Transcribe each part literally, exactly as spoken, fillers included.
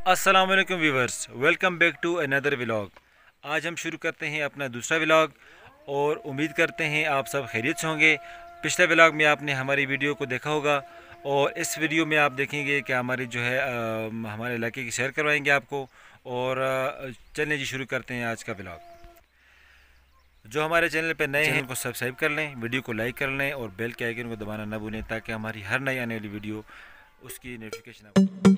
अस्सलाम वालेकुम viewers, welcome back to another vlog. आज हम शुरू करते हैं अपना दूसरा व्लॉग और उम्मीद करते हैं आप सब खैरियत से होंगे। पिछले व्लॉग में आपने हमारी वीडियो को देखा होगा और इस वीडियो में आप देखेंगे कि हमारी जो है आ, हमारे इलाके की सैर करवाएंगे आपको। और चलें जी, शुरू करते हैं आज का व्लॉग। जो हमारे चैनल पर नए हैं उनको सब्सक्राइब कर लें, वीडियो को लाइक कर लें और बेल के आइकन को दबाना न भूलें ताकि हमारी हर नई आने वाली वीडियो उसकी नोटिफिकेशन आपको।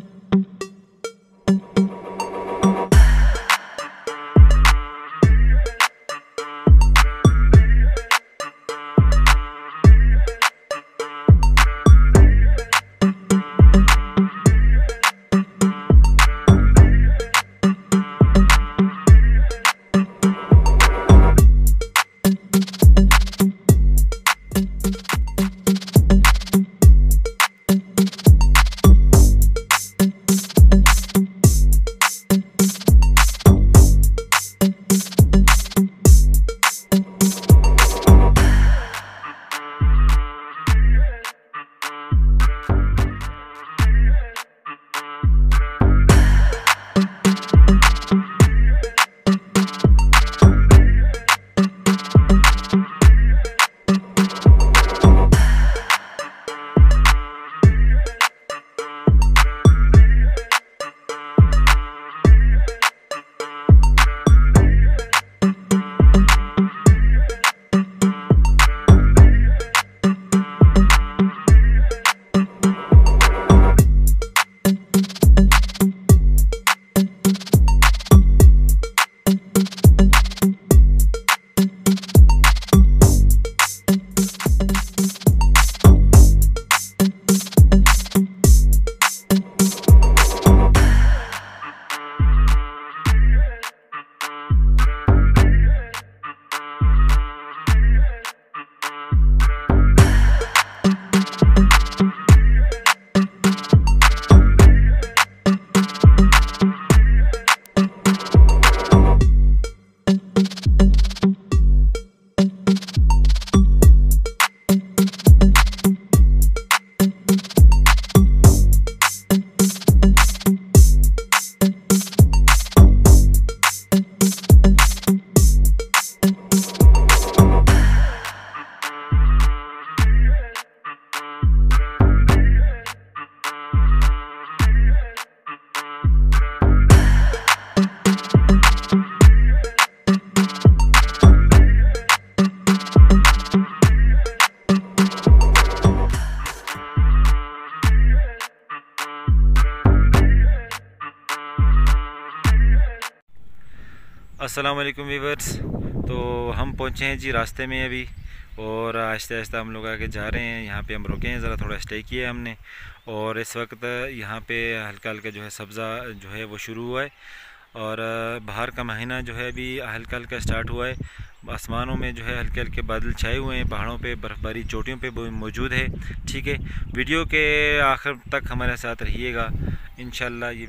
अस्सलाम वालेकुम व्यूवर्स। तो हम पहुँचे हैं जी रास्ते में अभी और आहिस्ता आहिस्ता हम लोग आगे जा रहे हैं। यहाँ पे हम रुके हैं, ज़रा थोड़ा स्टे किया है हमने और इस वक्त यहाँ पे हल्का हल्का जो है सब्ज़ा जो है वो शुरू हुआ है और बाहर का महीना जो है अभी हल्का हल्का स्टार्ट हुआ है। आसमानों में जो है हल्के हल्के बादल छाए हुए हैं, पहाड़ों पे बर्फ़बारी चोटियों पे मौजूद है। ठीक है, वीडियो के आखिर तक हमारे साथ रहिएगा इंशाल्लाह। ये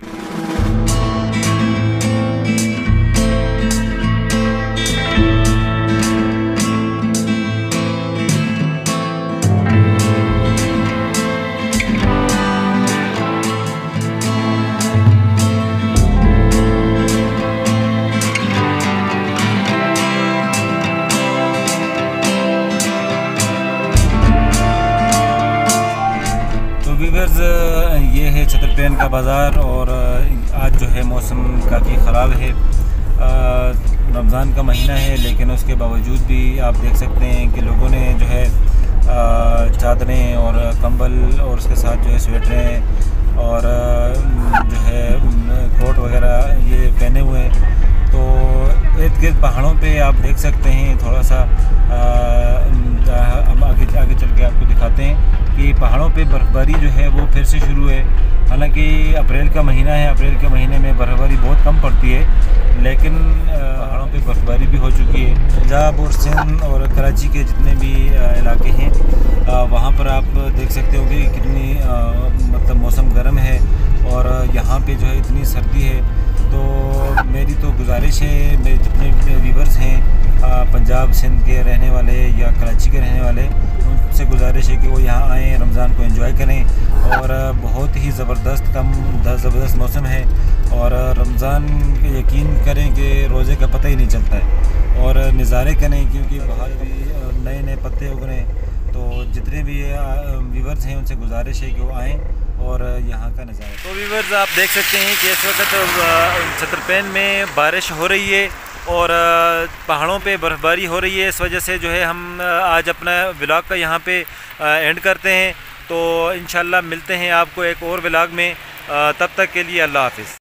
ये है छतरपेन का बाज़ार और आज जो है मौसम काफ़ी ख़राब है। रमज़ान का महीना है लेकिन उसके बावजूद भी आप देख सकते हैं कि लोगों ने जो है चादरें और कंबल और उसके साथ जो है स्वेटरें और जो है कोट वगैरह ये पहने हुए हैं। तो इर्द गिर्द पहाड़ों पे आप देख सकते हैं, थोड़ा सा हम आगे आगे चल के आपको दिखाते हैं कि पहाड़ों पे बर्फ़बारी जो है वो फिर से शुरू है। हालांकि अप्रैल का महीना है, अप्रैल के महीने में बर्फ़बारी बहुत कम पड़ती है लेकिन पहाड़ों पे बर्फ़बारी भी हो चुकी है। पंजाब और सिंध और कराची के जितने भी इलाके हैं वहाँ पर आप देख सकते हो कि कितनी मतलब मौसम गर्म है और यहाँ पे जो है इतनी सर्दी है। तो मेरी तो गुजारिश है, मेरे जितने व्यूवर्स हैं पंजाब सिंध के रहने वाले या कराची के रहने वाले, उनसे गुजारिश है कि वो यहाँ आएँ, रमज़ान को एंजॉय करें। और बहुत ही ज़बरदस्त कम ज़बरदस्त मौसम है और रमज़ान यकीन करें कि रोज़े का पता ही नहीं चलता है। और नज़ारे करें क्योंकि बाहर भी नए नए पत्ते उग रहे हैं। तो जितने भी व्यूवर्स हैं उनसे गुजारिश है कि वो आएँ और यहाँ का नज़ारा। तो व्यूवर्स आप देख सकते हैं कि इस वक्त छतरपैन में बारिश हो रही है और पहाड़ों पे बर्फ़बारी हो रही है। इस वजह से जो है हम आज अपना व्लॉग का यहाँ पे एंड करते हैं। तो इंशाल्लाह मिलते हैं आपको एक और व्लॉग में, तब तक के लिए अल्लाह हाफ़िज़।